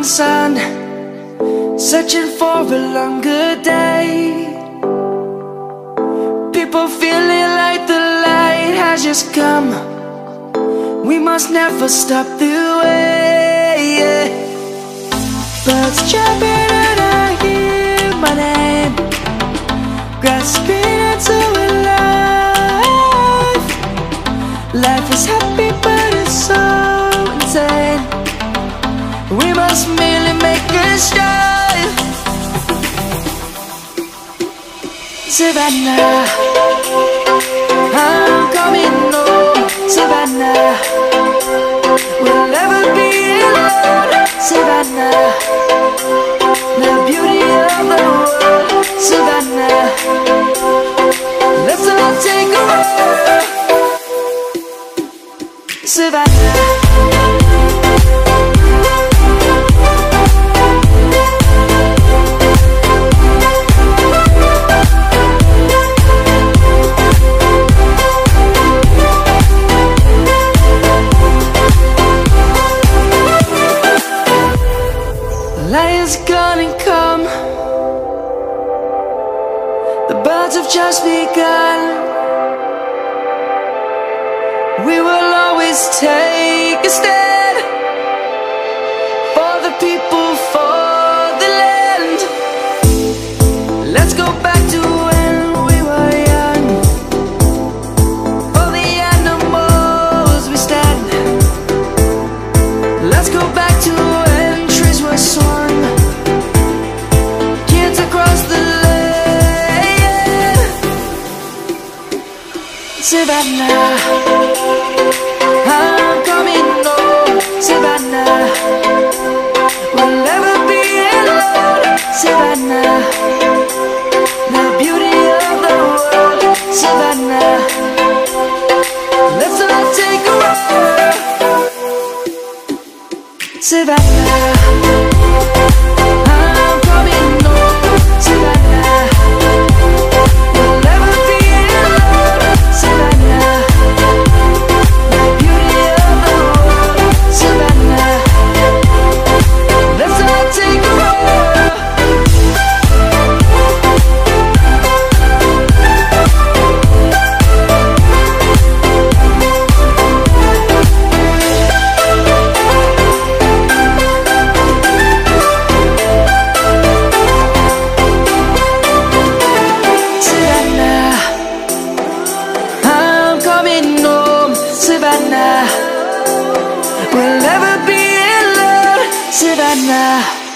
morning sun, searching for a longer day. People feeling like the light has just come. We must never stop the way. Birds jumping and I hear my name, grasping into a life. Life is happy but it's so insane. We must merely make a start. Savannah, I'm coming home. Savannah, we'll never be alone. Savannah, the beauty of the world. Savannah, let's all take a walk. Savannah. Lion's gonna come. The birds have just begun. We will always take a stand for the people, for the land. Let's go back to when we were young. For the animals we stand. Let's go back to when trees were swung. Savannah, I'm coming home. Savannah, we'll never be alone. Savannah, the beauty of the world. Savannah, let's all take a walk. Savannah, I'm coming home. Savannah, we'll never be alone. Savannah, the beauty of the world. Savannah, let's all take a walk. Savannah, I'm coming home. Savannah, we'll never be alone. Savannah.